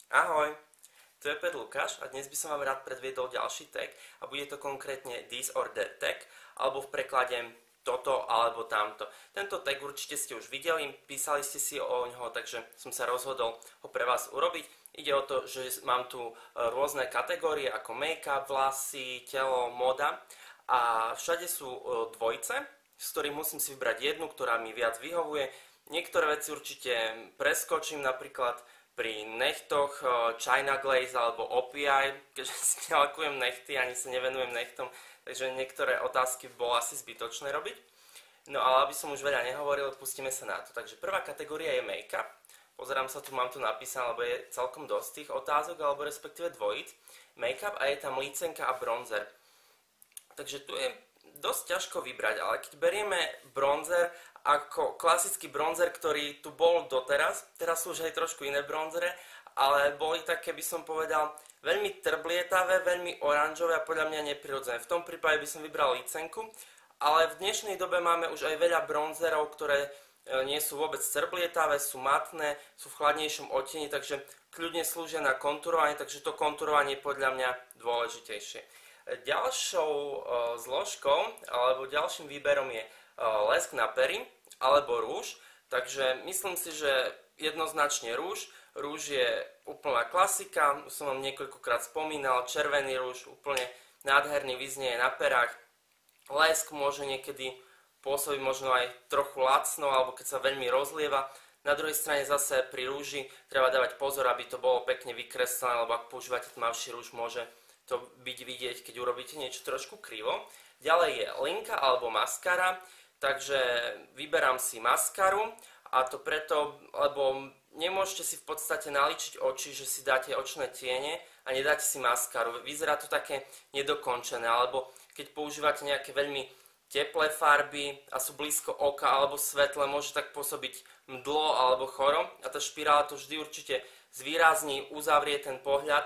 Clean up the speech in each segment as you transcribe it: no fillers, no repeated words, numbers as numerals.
Ahoj, tu je Pet Lukáš a dnes by som vám rád predviedol ďalší tag a bude to konkrétne this or that tag, alebo v preklade toto alebo tamto. Tento tag určite ste už videli, písali ste si o ňoho, takže som sa rozhodol ho pre vás urobiť. Ide o to, že mám tu rôzne kategórie ako make-up, vlasy, telo, moda a všade sú dvojice, z ktorých musím si vybrať jednu, ktorá mi viac vyhovuje. Niektoré veci určite preskočím, napríklad pri nechtoch China Glaze alebo OPI, keďže si nelakujem nechty, ani sa nevenujem nechtom, takže niektoré otázky bolo asi zbytočné robiť. No ale aby som už veľa nehovoril, pustíme sa na to. Takže prvá kategória je make-up. Pozerám sa tu, mám tu napísané, lebo je celkom dosť tých otázok, alebo respektíve dvojíc. Make-up a je tam lícenka a bronzer. Takže tu je dosť ťažko vybrať, ale keď berieme bronzer ako klasický bronzer, ktorý tu bol doteraz, teraz sú už aj trošku iné bronzere, ale boli také, by som povedal, veľmi trblietavé, veľmi oranžové a podľa mňa neprirodzené. V tom prípade by som vybral licenku, ale v dnešnej dobe máme už aj veľa bronzerov, ktoré nie sú vôbec trblietavé, sú matné, sú v chladnejšom odtieni, takže kľudne slúžia na konturovanie, takže to konturovanie je podľa mňa dôležitejšie. Ďalšou zložkou alebo ďalším výberom je lesk na pery alebo rúž, takže myslím si, že jednoznačne rúž. Rúž je úplná klasika, už som vám niekoľkokrát spomínal, červený rúž, úplne nádherný, vyznie na perách. Lesk môže niekedy pôsobiť možno aj trochu lacno, alebo keď sa veľmi rozlieva. Na druhej strane zase pri rúži treba dávať pozor, aby to bolo pekne vykreslené, lebo ak používate tmavší rúž, môže to byť vidieť, keď urobíte niečo trošku krivo. Ďalej je linka alebo maskara, takže vyberám si maskaru a to preto, lebo nemôžete si v podstate naličiť oči, že si dáte očné tiene a nedáte si maskaru. Vyzerá to také nedokončené, alebo keď používate nejaké veľmi teplé farby a sú blízko oka alebo svetle, môže tak pôsobiť mdlo alebo choro a tá špirála to vždy určite zvýrazní, uzavrie ten pohľad.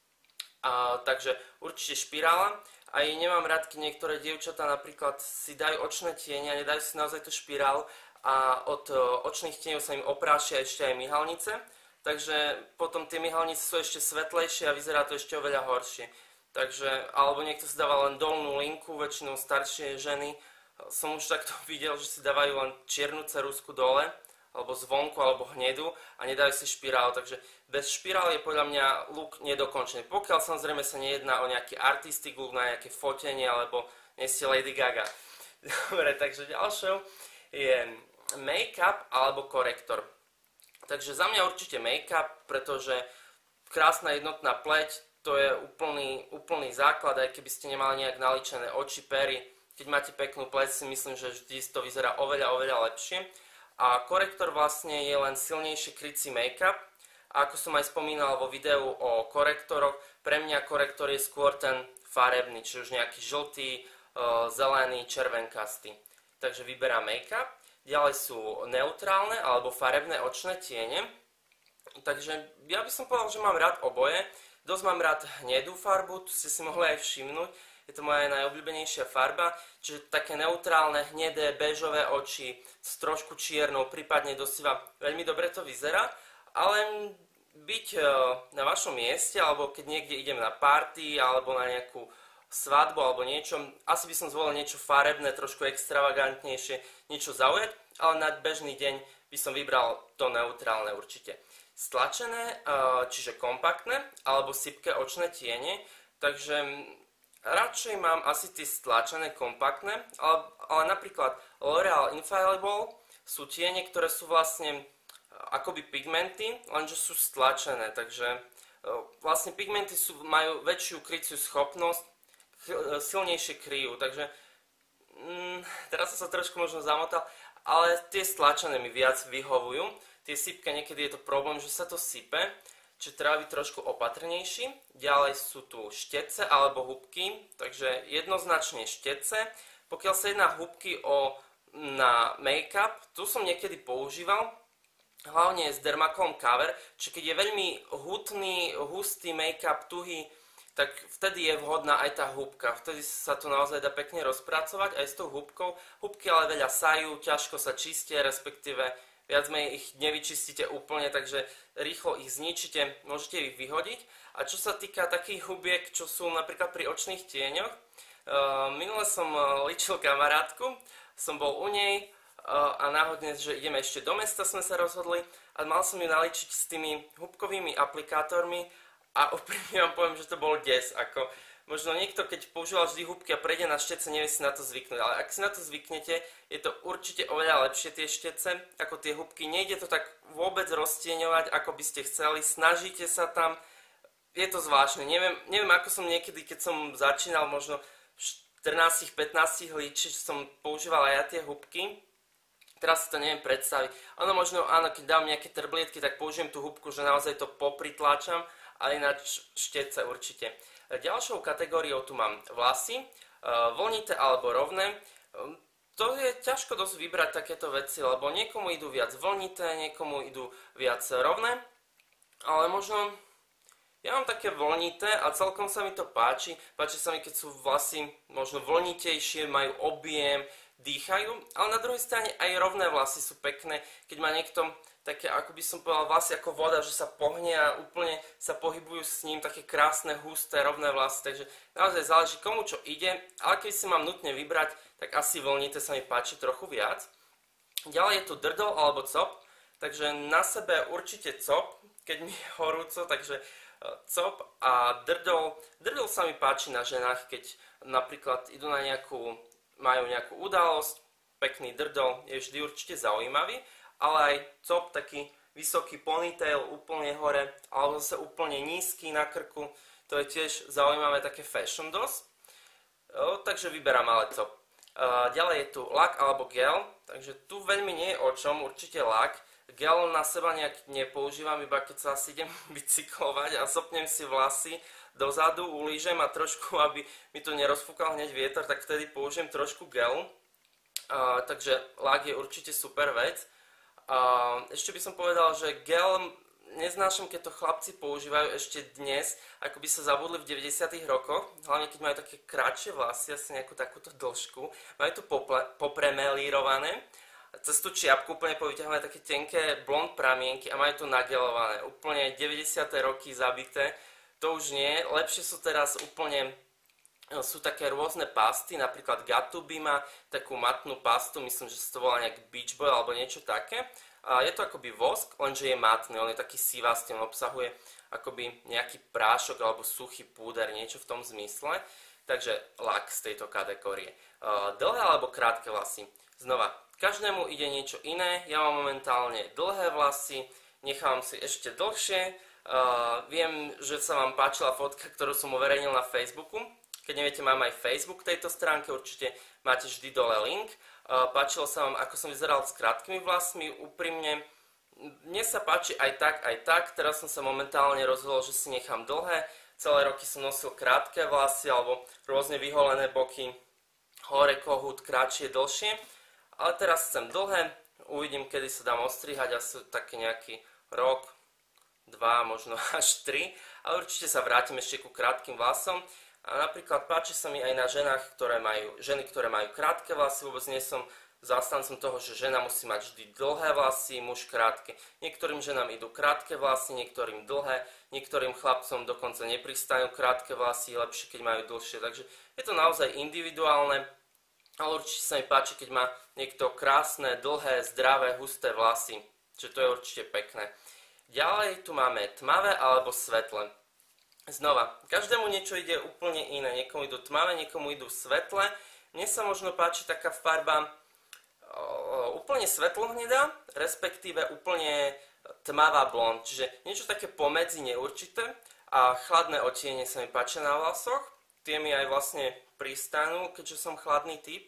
Takže určite špirála. Aj nemám rád, keď niektoré dievčatá napríklad si dajú očné tiene a nedajú si naozaj tú špirálu a od očných tieňov sa im oprášia ešte aj myhalnice, takže potom tie myhalnice sú ešte svetlejšie a vyzerá to ešte oveľa horšie. Takže, alebo niekto si dáva len dolnú linku, väčšinou staršie ženy. Som už takto videl, že si dávajú len čiernu ceruzku dole, alebo zvonku, alebo hnedu a nedajú si špirálu, takže bez špirály je podľa mňa look nedokončený. Pokiaľ samozrejme sa nejedná o nejaký artistic look, na nejaké fotenie, alebo nie ste Lady Gaga. Dobre, takže ďalšou je make-up alebo korektor. Takže za mňa určite make-up, pretože krásna jednotná pleť, to je úplný základ, aj keby ste nemali nejak naličené oči, pery. Keď máte peknú pleť, si myslím, že vždy to vyzerá oveľa lepšie. A korektor vlastne je len silnejšie krycí make-up. A ako som aj spomínal vo videu o korektoroch, pre mňa korektor je skôr ten farebný, či už nejaký žltý, zelený, červenkastý. Takže vyberám make-up. Ďalej sú neutrálne alebo farebné očné tiene. Takže ja by som povedal, že mám rád oboje. Dosť mám rád hnedú farbu, tu ste si mohli aj všimnúť. Je to moja najobľúbenejšia farba, čiže také neutrálne, hnedé, béžové oči s trošku čiernou, prípadne do siva. Veľmi dobre to vyzerá, ale byť na vašom mieste, alebo keď niekde idem na party, alebo na nejakú svadbu, alebo niečo, asi by som zvolil niečo farebné, trošku extravagantnejšie, niečo zaujať, ale na bežný deň by som vybral to neutrálne určite. Stlačené, čiže kompaktné, alebo sypké očné tiene, takže radšej mám asi tie stlačené kompaktné, ale napríklad L'Oreal Infallible sú tiene, ktoré sú vlastne akoby pigmenty, lenže sú stlačené, takže vlastne pigmenty majú väčšiu kryciu schopnosť, silnejšie kryjú, takže teraz som sa trošku možno zamotal, ale tie stlačené mi viac vyhovujú. Tie sypke, niekedy je to problém, že sa to sype, čiže treba byť trošku opatrnejší. Ďalej sú tu štece alebo húbky, takže jednoznačne štece. Pokiaľ sa jedná húbky na make-up, tu som niekedy používal, hlavne s Dermacom Cover, čiže keď je veľmi hutný, hustý make-up, tuhý, tak vtedy je vhodná aj tá húbka. Vtedy sa to naozaj dá pekne rozpracovať aj s tou húbkou. Húbky ale veľa sajú, ťažko sa čistia, respektíve viac menej ich nevyčistíte úplne, takže rýchlo ich zničíte, môžete ich vyhodiť. A čo sa týka takých hubiek, čo sú napríklad pri očných tieňoch, minule som ličil kamarátku, som bol u nej a náhodne, že ideme ešte do mesta, sme sa rozhodli a mal som ju naličiť s tými hubkovými aplikátormi a úprimne vám poviem, že to bol des, ako možno niekto, keď používal vždy húbky a prejde na štece, nevie si na to zvyknúť. Ale ak si na to zvyknete, je to určite oveľa lepšie tie štece ako tie húbky. Nejde to tak vôbec roztieňovať, ako by ste chceli. Snažíte sa tam. Je to zvláštne. Neviem ako som niekedy, keď som začínal možno v 14-15 líčiť, som používal aj ja tie húbky. Teraz si to neviem predstaviť. Ono možno, áno, keď dám nejaké trblietky, tak použijem tú húbku, že naozaj to popritláčam, ale ináč štece určite. Ďalšou kategóriou tu mám vlasy, vlnité alebo rovné. To je ťažko dosť vybrať takéto veci, lebo niekomu idú viac vlnité, niekomu idú viac rovné, ale možno ja mám také vlnité a celkom sa mi to páči. Páči sa mi, keď sú vlasy možno vlnitejšie, majú objem, dýchajú, ale na druhej strane aj rovné vlasy sú pekné, keď má niekto také, ako by som povedal, vlasy ako voda, že sa pohne a úplne sa pohybujú s ním, také krásne, husté, rovné vlasy, takže naozaj záleží komu čo ide, ale keď si mám nutne vybrať, tak asi vlnité sa mi páči trochu viac. Ďalej je tu drdol alebo cop, takže na sebe určite cop, keď mi je horúco, takže cop a drdol. Drdol sa mi páči na ženách, keď napríklad idú na majú nejakú udalosť, pekný drdol je vždy určite zaujímavý, ale aj cop, taký vysoký ponytail úplne hore, alebo zase úplne nízky na krku, to je tiež zaujímavé, také fashion dosť. Takže vyberám ale cop. Ďalej je tu lak alebo gel, takže tu veľmi nie je o čom, určite lak. Gel na seba nejak nepoužívam, iba keď sa asi idem bicyklovať a sopnem si vlasy dozadu, ulížem a trošku, aby mi tu nerozfúkal hneď vietor, tak vtedy použijem trošku gel. Takže lak je určite super vec. Ešte by som povedal, že gel neznášam, keď to chlapci používajú ešte dnes, ako by sa zabudli v 90. rokoch, hlavne keď majú také kratšie vlasy, asi nejakú takúto dĺžku, majú tu popremelírované, cez tú čiapku úplne povyťahované také tenké blond pramienky a majú tu nagelované, úplne 90. roky zabité, to už nie, lepšie sú teraz úplne. Sú také rôzne pasty, napríklad Got2b má takú matnú pastu, myslím, že sa to volá nejak Beach Boy alebo niečo také. A je to akoby vosk, lenže je matný, on je taký sivastý, on obsahuje akoby nejaký prášok alebo suchý púder, niečo v tom zmysle. Takže lak z tejto kategórie. Dlhé alebo krátke vlasy. Znova, každému ide niečo iné, ja mám momentálne dlhé vlasy, nechávam si ešte dlhšie. Viem, že sa vám páčila fotka, ktorú som uverejnil na Facebooku. Keď neviete, mám aj Facebook tejto stránke, určite máte vždy dole link. Páčilo sa vám, ako som vyzeral s krátkými vlasmi, úprimne. Mne sa páči aj tak. Teraz som sa momentálne rozhodol, že si nechám dlhé. Celé roky som nosil krátke vlasy alebo rôzne vyholené boky, hore kohút, kratšie, dlhšie. Ale teraz chcem dlhé, uvidím, kedy sa dám ostrihať, asi taký nejaký rok, 2, možno až 3. Ale určite sa vrátim ešte ku krátkym vlasom. A napríklad páči sa mi aj na ženy, ktoré majú krátke vlasy, vôbec nie som zástancom toho, že žena musí mať vždy dlhé vlasy, muž krátke. Niektorým ženám idú krátke vlasy, niektorým dlhé, niektorým chlapcom dokonca nepristanú krátke vlasy, lepšie keď majú dlhšie, takže je to naozaj individuálne, ale určite sa mi páči, keď má niekto krásne, dlhé, zdravé, husté vlasy, čiže to je určite pekné. Ďalej tu máme tmavé alebo svetlé. Znova, každému niečo ide úplne iné, niekomu idú tmavé, niekomu idú svetle. Mne sa možno páči taká farba úplne svetlohnedá, respektíve úplne tmavá blond, čiže niečo také pomedzi neurčité a chladné odtiene sa mi páčia na vlasoch, tie mi aj vlastne pristanú, keďže som chladný typ.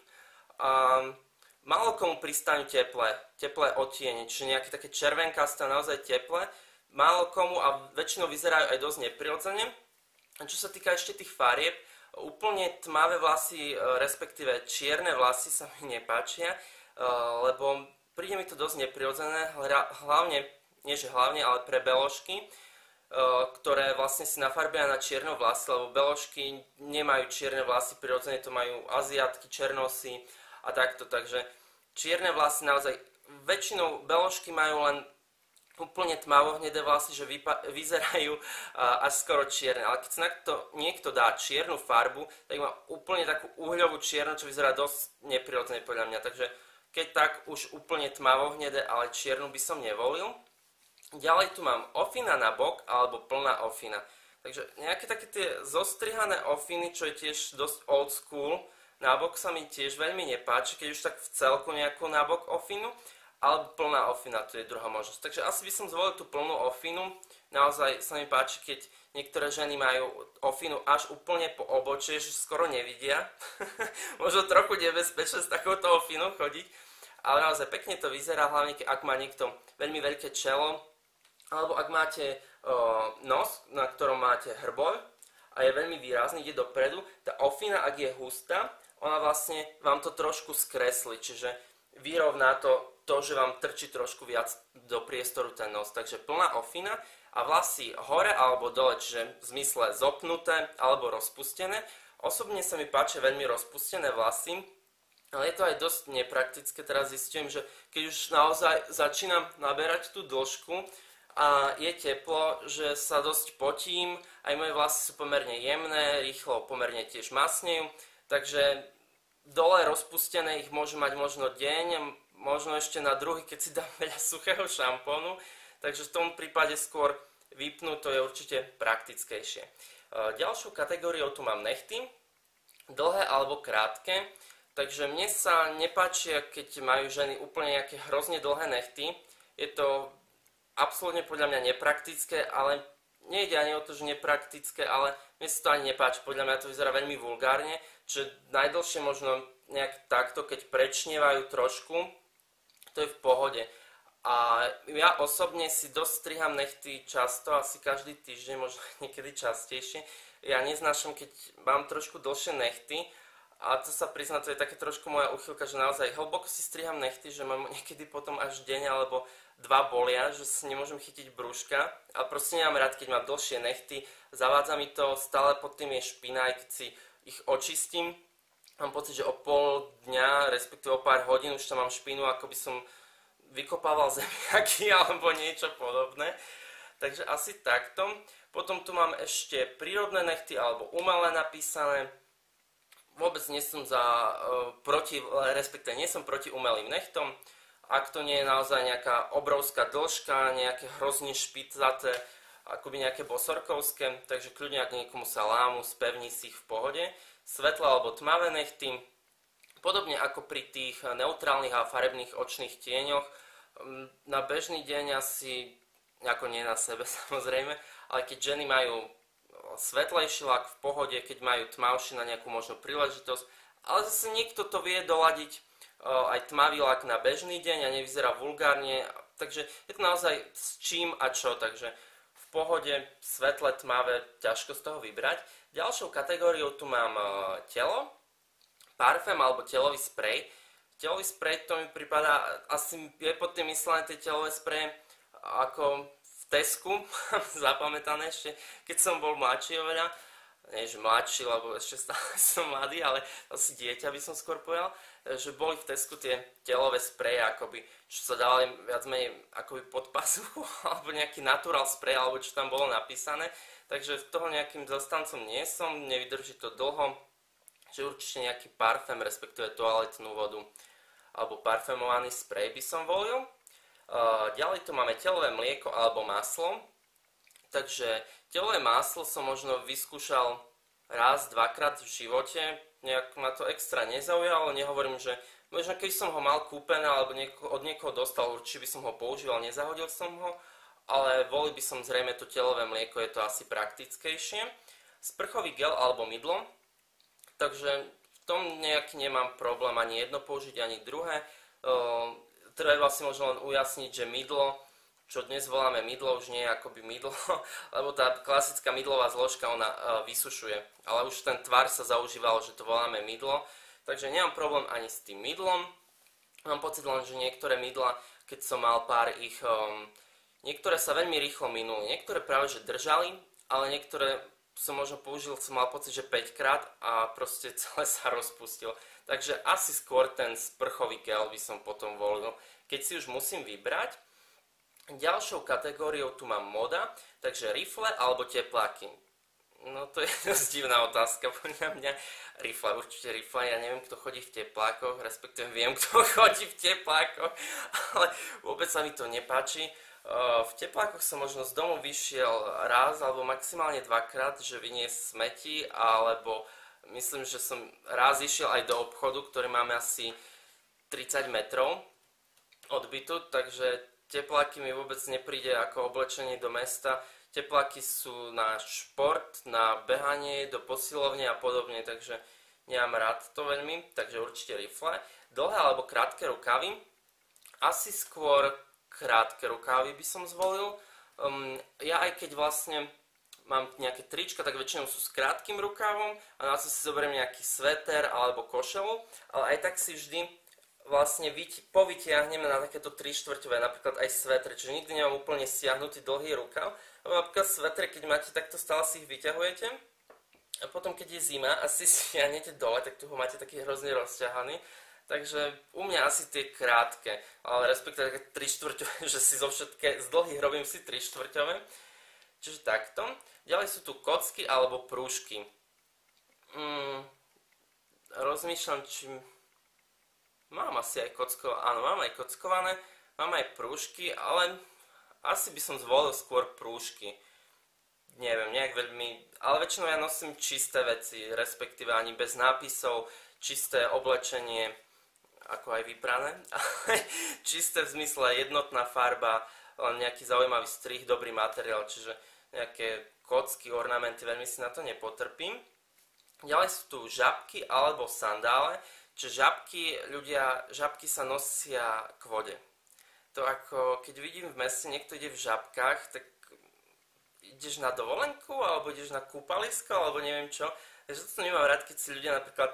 Málo komu pristanú teplé odtiene, čiže nejaké také červenkasté, naozaj teplé. Málo komu a väčšinou vyzerajú aj dosť neprirodzene. A čo sa týka ešte tých farieb, úplne tmavé vlasy, respektíve čierne vlasy sa mi nepáčia, lebo príde mi to dosť neprirodzené, hlavne, nie že hlavne, ale pre beložky, ktoré vlastne si nafarbia na čierno vlasy, lebo beložky nemajú čierne vlasy, prirodzene to majú Aziatky, černosy a takto, takže čierne vlasy naozaj väčšinou beložky majú len úplne tmavohnedé vlasy, že vyzerajú až skoro čierne. Ale keď si niekto dá čiernu farbu, tak má úplne takú uhľovú čiernu, čo vyzerá dosť neprirodzene podľa mňa. Takže keď tak už úplne tmavohnedé, ale čiernu by som nevolil. Ďalej tu mám ofina na bok alebo plná ofina. Takže nejaké také tie zostrihané ofiny, čo je tiež dosť old school, nábok sa mi tiež veľmi nepáči, keď už tak v celku nejakú nábok ofinu, alebo plná ofina, to je druhá možnosť. Takže asi by som zvolil tú plnú ofinu. Naozaj sa mi páči, keď niektoré ženy majú ofinu až úplne po obočie, že skoro nevidia. Možno trochu nebezpečné s takouto ofinou chodiť, ale naozaj pekne to vyzerá, hlavne ak má niekto veľmi veľké čelo, alebo ak máte nos, na ktorom máte hrboľ a je veľmi výrazný, ide dopredu, tá ofina, ak je hustá, ona vlastne vám to trošku skreslí, čiže vyrovná to, že vám trčí trošku viac do priestoru ten nos. Takže plná ofina a vlasy hore alebo dole, čiže v zmysle zopnuté alebo rozpustené. Osobne sa mi páčia veľmi rozpustené vlasy, ale je to aj dosť nepraktické. Teraz zistím, že keď už naozaj začínam naberať tú dĺžku a je teplo, že sa dosť potím, aj moje vlasy sú pomerne jemné, rýchlo pomerne tiež masnejú, takže dole rozpustené ich môžu mať možno deň, možno ešte na druhý, keď si dám veľa suchého šampónu, takže v tom prípade skôr vypnúť, to je určite praktickejšie. Ďalšou kategóriou tu mám nechty, dlhé alebo krátke, takže mne sa nepáčia, keď majú ženy úplne nejaké hrozne dlhé nechty, je to absolútne podľa mňa nepraktické, ale nejde ani o to, že nepraktické, ale mne sa to ani nepáči, podľa mňa to vyzerá veľmi vulgárne, čiže najdlhšie možno nejak takto, keď prečnievajú trošku, to je v pohode. A ja osobne si dosť striham nechty často, asi každý týždeň, možno niekedy častejšie. Ja neznášam, keď mám trošku dlhšie nechty, a to sa prizná, to je také trošku moja úchylka, že naozaj hlboko si striham nechty, že mám niekedy potom až deň alebo dva bolia, že si nemôžem chytiť brúška, ale proste nemám rád, keď mám dlhšie nechty, zavádza mi to, stále pod tým je špina, aj keď si ich očistím. Mám pocit, že o pol dňa, respektíve o pár hodín už tam mám špinu, ako by som vykopával zemiaky alebo niečo podobné. Takže asi takto. Potom tu mám ešte prírodné nechty alebo umelé napísané. Vôbec nie som respektíve nie som proti umelým nechtom. Ak to nie je naozaj nejaká obrovská dĺžka, nejaké hrozne špicaté, akoby nejaké bosorkovské, takže kľudne ak niekomu sa lámu, spevní si ich v pohode. Svetlé alebo tmavé nechty, podobne ako pri tých neutrálnych a farebných očných tieňoch. Na bežný deň asi, ako nie na sebe samozrejme, ale keď ženy majú svetlejší lak v pohode, keď majú tmavší na nejakú možnú príležitosť, ale zase niekto to vie doladiť aj tmavý lak na bežný deň a nevyzerá vulgárne, takže je to naozaj s čím a čo, takže v pohode, svetle, tmavé, ťažko z toho vybrať. Ďalšou kategóriou tu mám telo, parfém alebo telový sprej. Telový sprej, to mi pripadá, asi je pod tým myslené tie telové spreje ako v Tesku, mám zapamätané ešte, keď som bol mladší oveľa, nie že mladší, lebo ešte stále som mladý, ale asi dieťa by som skôr povedal, že boli v Tesku tie telové spreje, akoby, čo sa dávali viac menej akoby pod pasuchu, alebo nejaký natural sprej, alebo čo tam bolo napísané. Takže toho nejakým zastancom nie som, nevydrží to dlho, že určite nejaký parfém, respektíve toaletnú vodu, alebo parfémovaný sprej by som volil. Ďalej tu máme telové mlieko alebo maslo. Takže telové maslo som možno vyskúšal raz, dvakrát v živote, nejak ma to extra nezaujalo, nehovorím, že možno keď som ho mal kúpené alebo od niekoho dostal, určite by som ho používal, nezahodil som ho, ale volil by som zrejme to telové mlieko, je to asi praktickejšie. Sprchový gel alebo mydlo, takže v tom nejaký nemám problém ani jedno použiť, ani druhé. Treba si možno len ujasniť, že mydlo, čo dnes voláme mydlo, už nie je akoby mydlo, lebo tá klasická mydlová zložka, ona vysušuje. Ale už ten tvar sa zaužíval, že to voláme mydlo, takže nemám problém ani s tým mydlom. Mám pocit len, že niektoré mydla, keď som mal pár ich, niektoré sa veľmi rýchlo minuli, niektoré práve že držali, ale niektoré som možno použil, som mal pocit, že 5 krát a proste celé sa rozpustil. Takže asi skôr ten sprchový gel by som potom volil, keď si už musím vybrať, ďalšou kategóriou tu mám moda, takže rifle alebo tepláky. No to je dosť divná otázka, podľa mňa. Rifle, určite rifle, ja neviem, kto chodí v teplákoch, respektíve viem, kto chodí v teplákoch, ale vôbec sa mi to nepáči. V teplákoch som možno z domu vyšiel raz alebo maximálne dvakrát, že vyniesť smeti, alebo myslím, že som raz išiel aj do obchodu, ktorý máme asi 30 metrov od bytu, takže tepláky mi vôbec nepríde ako oblečenie do mesta. Tepláky sú na šport, na behanie, do posilovne a podobne, takže nemám rád to veľmi, takže určite rifle. Dlhé alebo krátke rukavy? Asi skôr krátke rukávy by som zvolil. Ja aj keď vlastne mám nejaké trička, tak väčšinou sú s krátkym rukávom a na to si zoberiem nejaký sveter alebo košelu, ale aj tak si vždy vlastne povytiahnem na takéto 3/4, napríklad aj svetre, čiže nikdy nemám úplne stiahnutý dlhý rukav. Napríklad svetre, keď máte takto, stále si ich vyťahujete a potom keď je zima a si stiahnete dole, tak tu ho máte taký hrozne rozťahaný. Takže u mňa asi tie krátke, ale respektíve také 3/4, že si z dlhých robím si 3/4. Čiže takto. Ďalej sú tu kocky alebo prúžky. Rozmýšľam, či mám asi aj kockované. Áno, mám aj kockované, mám aj prúžky, ale asi by som zvolil skôr prúžky. Neviem, nejak veľmi, ale väčšinou ja nosím čisté veci, respektíve ani bez nápisov, čisté oblečenie, ako aj vyprané, ale čisté v zmysle jednotná farba, nejaký zaujímavý strih, dobrý materiál, čiže nejaké kocky, ornamenty, veľmi si na to nepotrpím. Ďalej sú tu žabky alebo sandále, čiže žabky sa nosia k vode. To ako, keď vidím v meste, niekto ide v žabkách, tak ideš na dovolenku, alebo ideš na kúpalisko, alebo neviem čo. Takže to nemám rád, keď si ľudia napríklad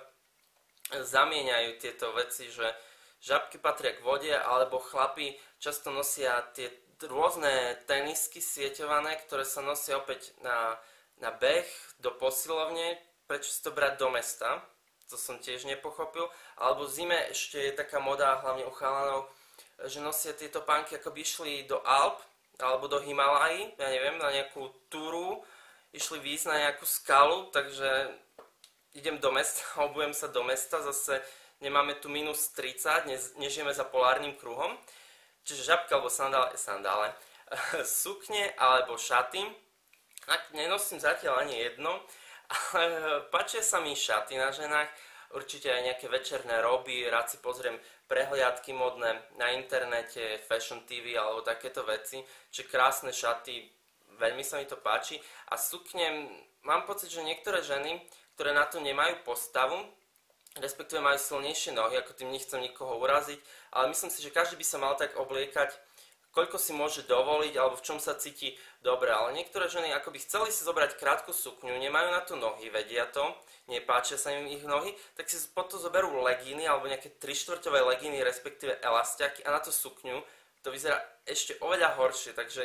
zamieňajú tieto veci, že žabky patria k vode, alebo chlapi často nosia tie rôzne tenisky sieťované, ktoré sa nosia opäť na beh, do posilovne, prečo si to brať do mesta, to som tiež nepochopil, alebo v zime ešte je taká moda, hlavne u chalanov, že nosia tieto pánky, ako by išli do Alp, alebo do Himalají, ja neviem, na nejakú túru, išli výjsť na nejakú skalu, takže idem do mesta, obujem sa do mesta, zase nemáme tu minus 30, nežijeme za polárnym kruhom, čiže žabka alebo sandále, sukne alebo šaty, nenosím zatiaľ ani jedno, ale páčia sa mi šaty na ženách, určite aj nejaké večerné roby, rád si pozriem prehliadky modné na internete, Fashion TV alebo takéto veci, čiže krásne šaty, veľmi sa mi to páči a sukne, mám pocit, že niektoré ženy, ktoré na to nemajú postavu, respektíve majú silnejšie nohy, ako tým nechcem nikoho uraziť, ale myslím si, že každý by sa mal tak obliekať, koľko si môže dovoliť, alebo v čom sa cíti dobre, ale niektoré ženy ako by chceli si zobrať krátku sukňu, nemajú na to nohy, vedia to, nepáčia sa im ich nohy, tak si potom zoberú legíny, alebo nejaké 3/4 legíny, respektíve elastiaky a na to sukňu, to vyzerá ešte oveľa horšie, takže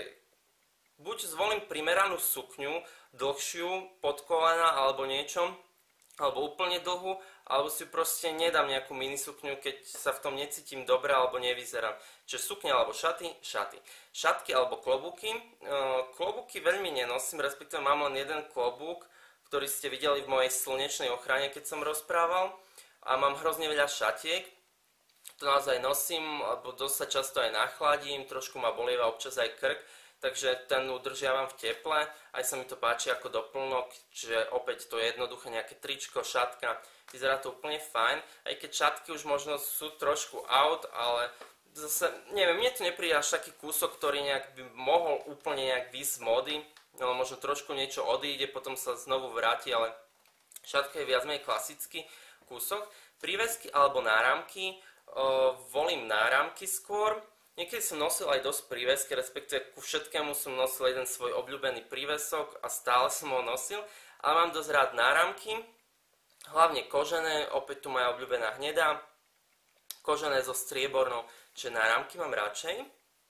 buď zvolím primeranú sukňu, dlhšiu, pod kolena alebo niečo, alebo úplne dlhú, alebo si proste nedám nejakú minisukňu, keď sa v tom necítim dobre alebo nevyzerám. Čiže sukňa alebo šaty. Šatky alebo klobúky. Klobúky veľmi nenosím, respektíve mám len jeden klobúk, ktorý ste videli v mojej slnečnej ochrane, keď som rozprával. A mám hrozne veľa šatiek. To naozaj nosím, lebo dosť sa často aj nachladím, trošku ma bolieva občas aj krk. Takže ten udržiavam v teple, aj sa mi to páči ako doplnok, čiže opäť to je jednoduché nejaké tričko, šatka, vyzerá to úplne fajn, aj keď šatky už možno sú trošku out, ale zase, neviem, mne to nepríde až taký kúsok, ktorý nejak by mohol úplne nejak výjsť z módy, no možno trošku niečo odíde, potom sa znovu vráti, ale šatka je viac menej klasický kúsok. Prívesky alebo náramky, volím náramky skôr. Niekedy som nosil aj dosť prívesky, respektíve ku všetkému som nosil jeden svoj obľúbený prívesok a stále som ho nosil, ale mám dosť rád náramky, hlavne kožené, opäť tu moja obľúbená hnedá, kožené so striebornou, čiže náramky mám radšej.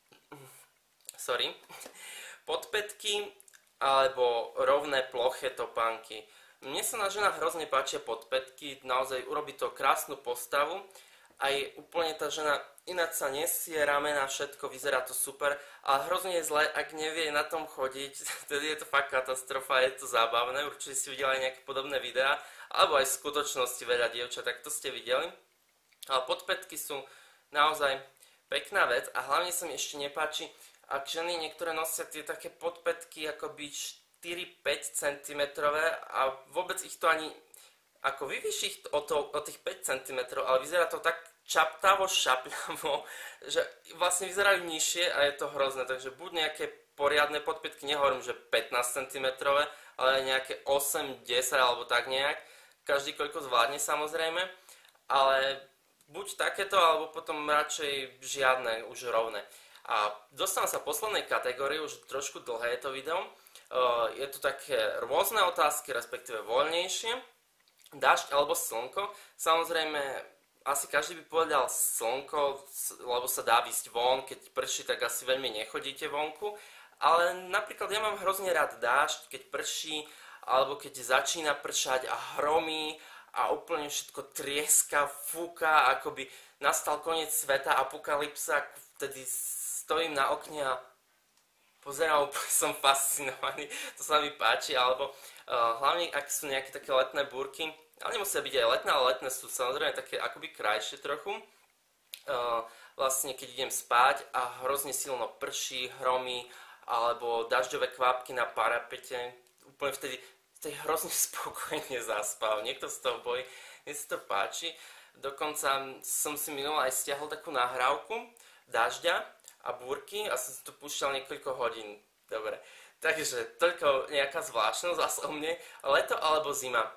Podpätky alebo rovné ploché topánky. Mne sa na ženách hrozne páčia podpätky, naozaj urobí to krásnu postavu, aj úplne tá žena ináč sa nesie, ramena, všetko, vyzerá to super, ale hrozne je zle, ak nevie na tom chodiť, tedy je to fakt katastrofa, je to zábavné, určite si videli aj nejaké podobné videá, alebo aj v skutočnosti veľa dievčat, tak to ste videli. Ale podpätky sú naozaj pekná vec a hlavne sa mi ešte nepáči, ak ženy niektoré nosia tie také podpätky akoby 4-5 cm a vôbec ich to ani ako vyvýši ich o tých 5 cm, ale vyzerá to tak čaptavo, šapľavo, že vlastne vyzerajú nižšie a je to hrozné, takže buď nejaké poriadne podpätky, nehovorím, že 15 cm, ale nejaké 8, 10 alebo tak nejak, každý koľko zvládne samozrejme, ale buď takéto, alebo potom radšej žiadne, už rovné. A dostávam sa v poslednej kategórii, už trošku dlhé je to video. Je tu také rôzne otázky, respektíve voľnejšie. Dážď alebo slnko. Samozrejme, asi každý by povedal slnko, lebo sa dá výsť von, keď prší, tak asi veľmi nechodíte vonku. Ale napríklad ja mám hrozne rád dážď, keď prší, alebo keď začína pršať a hromí, a úplne všetko trieska, fúka, ako by nastal koniec sveta, apokalypsa, vtedy stojím na okne a pozerám, úplne som fascinovaný, to sa mi páči, alebo hlavne ak sú nejaké také letné búrky, ale nemusia byť aj letné, ale letné sú samozrejme také akoby krajšie trochu, vlastne keď idem spať a hrozne silno prší, hromí, alebo dažďové kvapky na parapete, úplne vtedy hrozne spokojne zaspal. Niekto z toho bojí, mne sa to páči. Dokonca som si minul aj stiahol takú nahrávku dažďa a búrky a som si to púšťal niekoľko hodín. Dobre, takže toľko nejaká zvláštnosť zase o mne. Leto alebo zima?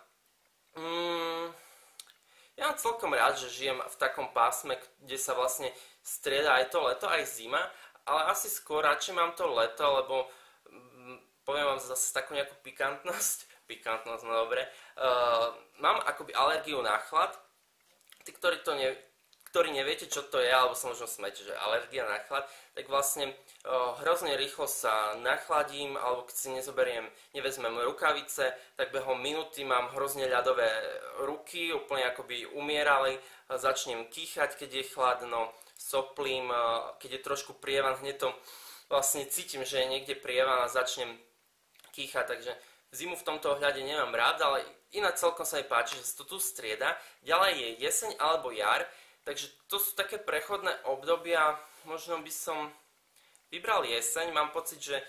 Ja mám celkom rád, že žijem v takom pásme, kde sa vlastne strieda aj to leto, aj zima, ale asi skôr radšej mám to leto, lebo poviem vám zase takú nejakú pikantnosť, no dobre, mám akoby alergiu na chlad, tí, ktorí neviete, čo to je, alebo sa možno smiete, že alergia na chlad, tak vlastne hrozne rýchlo sa nachladím, alebo keď si nevezmem rukavice, tak behom minúty mám hrozne ľadové ruky, úplne akoby umierali, začnem kýchať, keď je chladno, soplím, keď je trošku prievan, hneď to vlastne cítim, že je niekde prievan a začnem kýchať, takže zimu v tomto ohľade nemám rád, ale ináč celkom sa mi páči, že sa to tu strieda. Ďalej je jeseň alebo jar, takže to sú také prechodné obdobia, možno by som vybral jeseň, mám pocit, že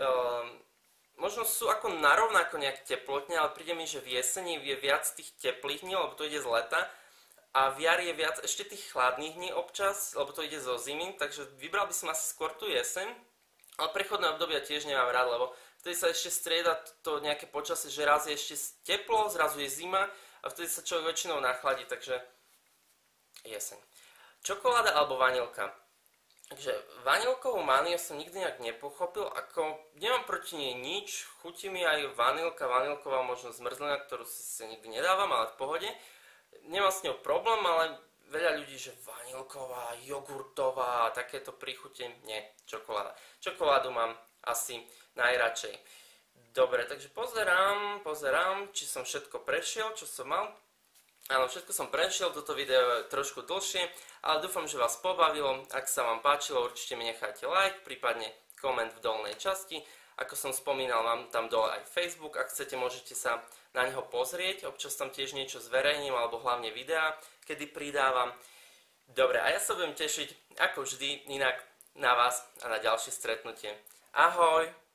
možno sú ako narovnako nejak teplotne, ale príde mi, že v jeseni je viac tých teplých dní, lebo to ide z leta, a v jar je viac ešte tých chladných dní občas, lebo to ide zo zimy, takže vybral by som asi skôr tú jeseň, ale prechodné obdobia tiež nemám rád, lebo vtedy sa ešte strieda to nejaké počasie, že raz je ešte teplo, zrazu je zima a vtedy sa človek väčšinou nachladí, takže jeseň. Čokoláda alebo vanilka? Takže vanilkovú mániu som nikdy nejak nepochopil, ako nemám proti nej nič, chutí mi aj vanilková možno zmrzlina, ktorú si nikdy nedávam, ale v pohode. Nemám s ňou problém, ale veľa ľudí, že vanilková, jogurtová, takéto príchute, nie, čokoláda. Čokoládu mám asi najradšej. Dobre, takže pozerám, či som všetko prešiel, čo som mal. Áno, všetko som prešiel, toto video je trošku dlhšie, ale dúfam, že vás pobavilo. Ak sa vám páčilo, určite mi nechajte like, prípadne koment v dolnej časti. Ako som spomínal, mám tam dole aj Facebook, ak chcete, môžete sa na neho pozrieť. Občas tam tiež niečo zverejním, alebo hlavne videá, kedy pridávam. Dobre, a ja sa budem tešiť, ako vždy, inak na vás a na ďalšie stretnutie. Ahoj!